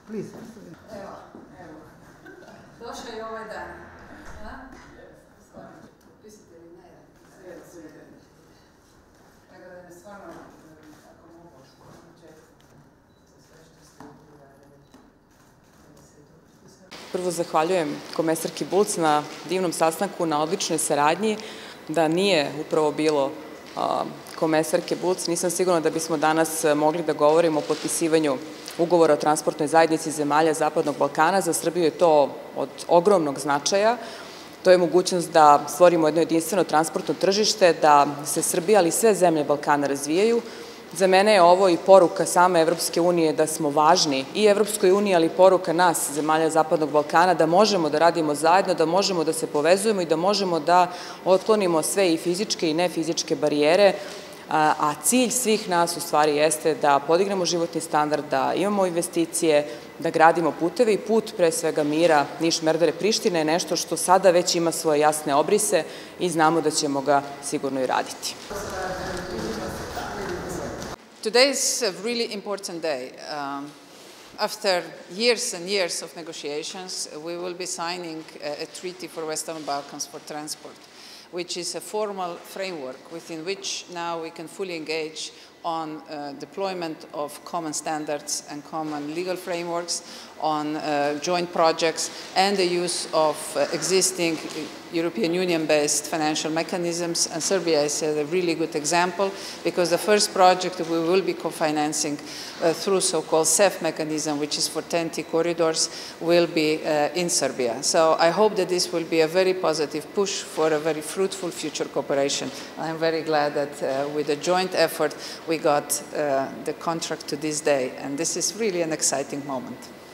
Please. Evo. Došao je ovaj dan. Pisite li ne? Tako da je stvarno, ako mogu, Prvo zahvaljujem komesarki Bulc na divnom sastanku, na odličnoj saradnji. Da nije upravo bilo komesarke Bulc, nisam sigurna da bismo danas mogli da govorimo o potpisivanju ugovora o transportnoj zajednici zemalja Zapadnog Balkana. Za Srbiju je to od ogromnog značaja. To je mogućnost da stvorimo jedno jedinstveno transportno tržište, da se Srbija, ali i sve zemlje Balkana razvijaju. Za mene je ovo i poruka same Evropske unije da smo važni i Evropskoj uniji, ali i poruka nas, zemalja Zapadnog Balkana, da možemo da radimo zajedno, da možemo da se povezujemo i da možemo da otklonimo sve i fizičke i nefizičke barijere, a cilj svih nas u stvari jeste da podignemo životni standard, da imamo investicije, da gradimo puteve i put pre svega mira Niš-Merdare-Priština je nešto što sada već ima svoje jasne obrise i znamo da ćemo ga sigurno i raditi. Today is a really important day. After years and years of negotiations, we will be signing a treaty for Western Balkans for transport, which is a formal framework within which now we can fully engage on deployment of common standards and common legal frameworks, on joint projects, and the use of existing European Union-based financial mechanisms. And Serbia is a really good example because the first project we will be co-financing through so-called CEF mechanism, which is for TEN-T corridors, will be in Serbia. So I hope that this will be a very positive push for a very fruitful future cooperation. I'm very glad that with a joint effort we got the contract to this day, and this is really an exciting moment.